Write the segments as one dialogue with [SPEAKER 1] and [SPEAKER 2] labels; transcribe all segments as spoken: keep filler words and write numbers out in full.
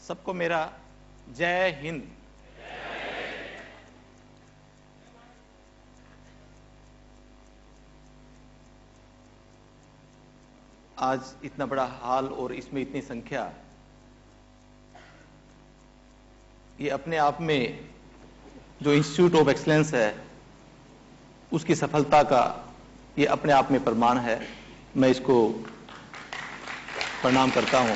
[SPEAKER 1] सबको मेरा जय हिंद। आज इतना बड़ा हाल और इसमें इतनी संख्या, ये अपने आप में जो इंस्टीट्यूट ऑफ एक्सीलेंस है उसकी सफलता का ये अपने आप में प्रमाण है। मैं इसको प्रणाम करता हूं।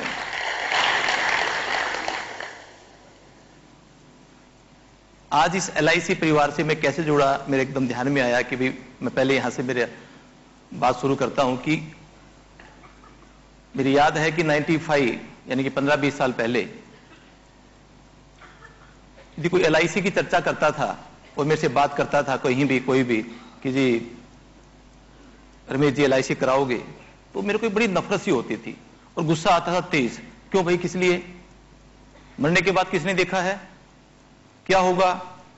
[SPEAKER 1] आज इस एल आई सी परिवार से मैं कैसे जुड़ा, मेरे एकदम ध्यान में आया कि भाई मैं पहले यहां से मेरे बात शुरू करता हूं कि मेरी याद है कि पचानवे यानी कि पंद्रह बीस साल पहले यदि कोई एल आई सी की चर्चा करता था और मेरे से बात करता था कहीं भी कोई भी कि जी रमेश जी एल आई सी कराओगे, तो मेरे को बड़ी नफरत सी होती थी और गुस्सा आता था तेज। क्यों भाई, किस लिए? मरने के बाद किसने देखा है? क्या होगा?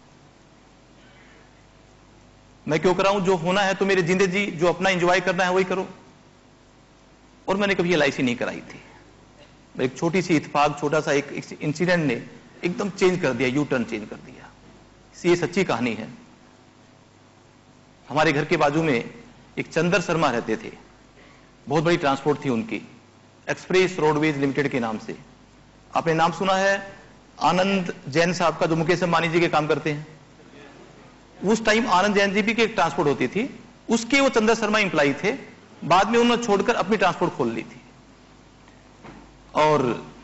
[SPEAKER 1] मैं क्यों कराऊं? जो होना है तो मेरे जिंदगी, जो अपना एंजॉय करना है वही करो। और मैंने कभी एल आई सी नहीं कराई थी। एक छोटी सी इत्तेफाक, छोटा सा एक इंसिडेंट ने एकदम चेंज कर दिया, यू टर्न चेंज कर दिया। ये सच्ची कहानी है। हमारे घर के बाजू में एक चंदर शर्मा रहते थे, बहुत बड़ी ट्रांसपोर्ट थी उनकी, एक्सप्रेस रोडवेज लिमिटेड के नाम से। आपने नाम सुना है आनंद जैन साहब का, जो मुकेश अंबानी जी के काम करते हैं। उस टाइम आनंद जैन जी भी की एक ट्रांसपोर्ट होती थी, उसके वो चंदर शर्मा इंप्लाई थे। बाद में उन्होंने छोड़कर अपनी ट्रांसपोर्ट खोल ली थी और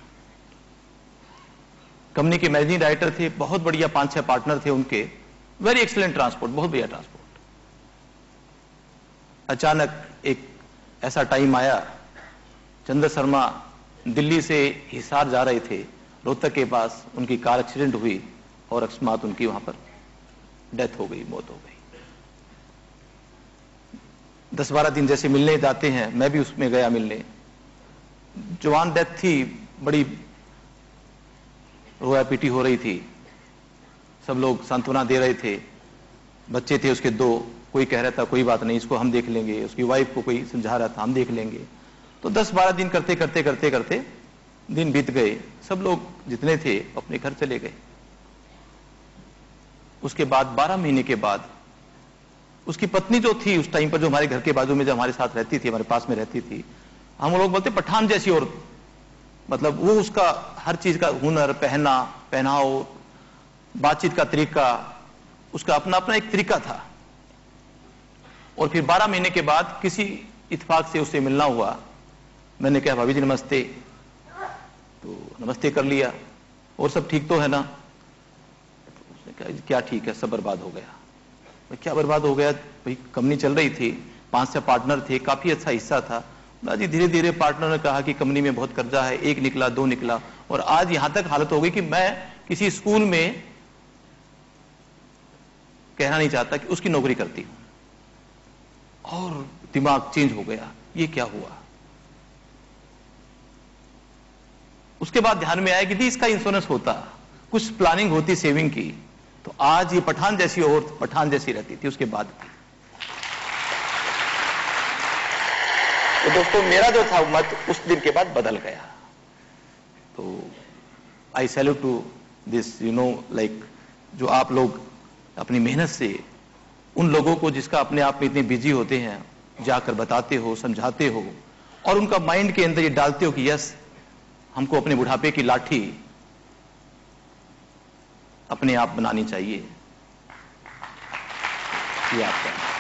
[SPEAKER 1] कंपनी के मैनेजिंग डायरेक्टर थे। बहुत बढ़िया पांच छह पार्टनर थे उनके, वेरी एक्सीलेंट ट्रांसपोर्ट, बहुत बढ़िया ट्रांसपोर्ट। अचानक एक ऐसा टाइम आया, चंद्र शर्मा दिल्ली से हिसार जा रहे थे, रोहतक के पास उनकी कार एक्सीडेंट हुई और अकस्मात उनकी वहां पर डेथ हो गई, मौत हो गई। दस बारह दिन जैसे मिलने जाते हैं, मैं भी उसमें गया मिलने। जवान डेथ थी, बड़ी रोया पीटी हो रही थी, सब लोग सांत्वना दे रहे थे। बच्चे थे उसके दो, कोई कह रहा था कोई बात नहीं, इसको हम देख लेंगे, उसकी वाइफ को कोई समझा रहा था हम देख लेंगे। तो दस बारह दिन करते करते करते करते दिन बीत गए, सब लोग जितने थे अपने घर चले गए। उसके बाद बारह महीने के बाद उसकी पत्नी जो थी उस टाइम पर, जो हमारे घर के बाजू में जो हमारे साथ रहती थी, हमारे पास में रहती थी, हम लोग बोलते पठान जैसी औरत। मतलब वो उसका हर चीज का हुनर, पहना पहनाव, बातचीत का तरीका, उसका अपना अपना एक तरीका था। और फिर बारह महीने के बाद किसी इत्तेफाक से उससे मिलना हुआ। मैंने कहा भाभी जी नमस्ते, तो नमस्ते कर लिया, और सब ठीक तो है ना? उसने कहा क्या ठीक है, सब बर्बाद हो गया। भाई क्या बर्बाद हो गया? भाई कंपनी चल रही थी, पांच छह पार्टनर थे, काफी अच्छा हिस्सा था जी। धीरे धीरे पार्टनर ने कहा कि कंपनी में बहुत कर्जा है, एक निकला, दो निकला, और आज यहां तक हालत हो गई कि मैं किसी स्कूल में, कहना नहीं चाहता, कि उसकी नौकरी करती हूं। और दिमाग चेंज हो गया, ये क्या हुआ? उसके बाद ध्यान में आया कि यदि इसका इंश्योरेंस होता, कुछ प्लानिंग होती सेविंग की, तो आज ये पठान जैसी औरत पठान जैसी रहती थी उसके बाद की। तो दोस्तों मेरा जो था मत उस दिन के बाद बदल गया। तो I salute to this, you know, like जो आप लोग अपनी मेहनत से उन लोगों को, जिसका अपने आप में इतने बिजी होते हैं, जाकर बताते हो, समझाते हो, और उनका माइंड के अंदर ये डालते हो कि यस, हमको अपने बुढ़ापे की लाठी अपने आप बनानी चाहिए। ये आपका